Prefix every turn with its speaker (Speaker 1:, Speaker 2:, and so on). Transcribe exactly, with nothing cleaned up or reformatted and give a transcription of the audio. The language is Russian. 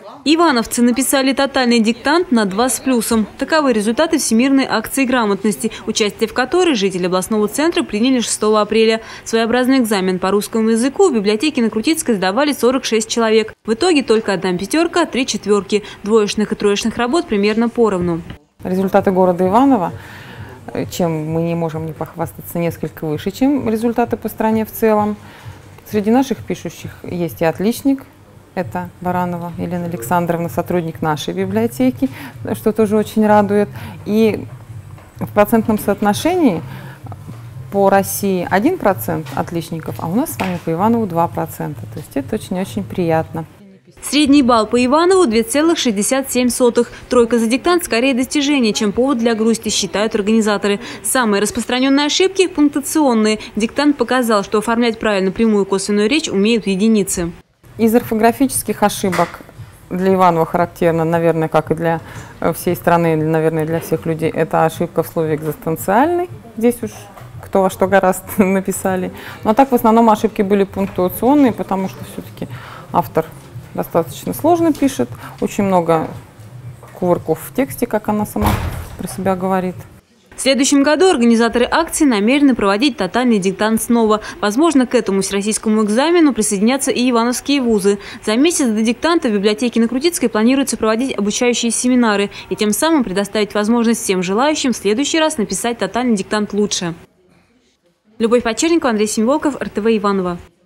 Speaker 1: Ивановцы написали тотальный диктант на два с плюсом. Таковы результаты всемирной акции грамотности, участие в которой жители областного центра приняли шестого апреля. Своеобразный экзамен по русскому языку в библиотеке на Крутицкой сдавали сорок шесть человек. В итоге только одна пятерка, три четверки. Двоечных и троечных работ примерно поровну.
Speaker 2: Результаты города Иваново, чем мы не можем не похвастаться, несколько выше, чем результаты по стране в целом. Среди наших пишущих есть и отличник. Это Баранова Елена Александровна, сотрудник нашей библиотеки, что тоже очень радует. И в процентном соотношении по России один процент отличников, а у нас с вами по Иванову два процента. То есть это очень-очень приятно.
Speaker 1: Средний балл по Иванову две целых шестьдесят семь сотых. Тройка за диктант скорее достижение, чем повод для грусти, считают организаторы. Самые распространенные ошибки – пунктуационные. Диктант показал, что оформлять правильно прямую и косвенную речь умеют единицы.
Speaker 2: Из орфографических ошибок для Иванова характерно, наверное, как и для всей страны, или, наверное, для всех людей, это ошибка в слове «экзистенциальный». Здесь уж кто во что гораздо написали. Но так в основном ошибки были пунктуационные, потому что все-таки автор достаточно сложно пишет, очень много кувырков в тексте, как она сама про себя говорит.
Speaker 1: В следующем году организаторы акции намерены проводить тотальный диктант снова. Возможно, к этому всероссийскому экзамену присоединятся и ивановские вузы. За месяц до диктанта в библиотеке на Крутицкой планируется проводить обучающие семинары и тем самым предоставить возможность всем желающим в следующий раз написать тотальный диктант лучше. Любовь Почерникова, Андрей Семиволков, эр тэ вэ Иваново.